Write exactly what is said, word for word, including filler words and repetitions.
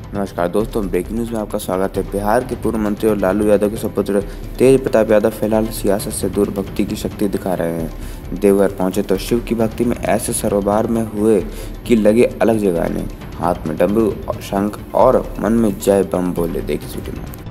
नमस्कार दोस्तों, breaking news में आपका स्वागत है। बिहार के पूर्व मंत्री और लालू यादव के सुपुत्र तेज प्रताप यादव फिलहाल सियासत से दूर भक्ति की शक्ति दिखा रहे हैं। देवघर पहुंचे तो शिव की भक्ति में ऐसे सरोबार में हुए कि लगे अलग जगाने। हाथ में डमरू, शंख और मन में जय बम बोले। देखिए वीडियो में।